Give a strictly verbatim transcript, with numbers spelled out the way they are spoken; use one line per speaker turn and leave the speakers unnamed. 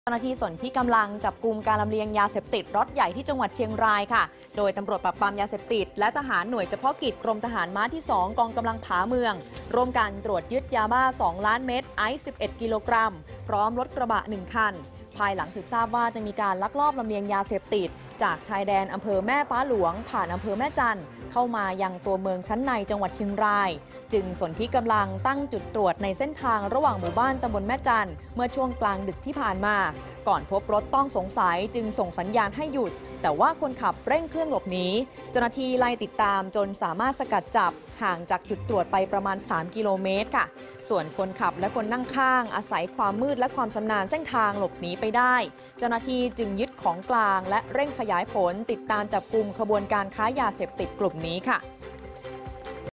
จ้าหน้าที่ส่วนที่กำลังจับกุมการลำเลียงยาเสพติดล็อตใหญ่ที่จังหวัดเชียงรายค่ะโดยตำรวจปราบปรามยาเสพติดและทหารหน่วยเฉพาะกิจกรมทหารม้าที่สองกองกำลังผาเมืองร่วมกันตรวจยึดยาบ้าสองล้านเม็ดไอซ์สิบเอ็ดกิโลกรัมพร้อมรถกระบะหนึ่งคันภายหลังสืบทราบว่าจะมีการลักลอบลำเลียงยาเสพติดจากชายแดนอำเภอแม่ฟ้าหลวงผ่านอำเภอแม่จันทร์เข้ามายังตัวเมืองชั้นในจังหวัดเชียงรายจึงสนที่กำลังตั้งจุดตรวจในเส้นทางระหว่างหมู่บ้านตำบลแม่จันทร์เมื่อช่วงกลางดึกที่ผ่านมาก่อนพบรถต้องสงสัยจึงส่งสัญญาณให้หยุดแต่ว่าคนขับเร่งเครื่องหลบหนีเจ้าหน้าที่ไล่ติดตามจนสามารถสกัดจับห่างจากจุดตรวจไปประมาณสามกิโลเมตรค่ะส่วนคนขับและคนนั่งข้างอาศัยความมืดและความชำนาญเส้นทางหลบหนีไปได้เจ้าหน้าที่จึงยึดของกลางและเร่งขยายผลติดตามจับกุมขบวนการค้ายาเสพติดกลุ่มนี้ค่ะ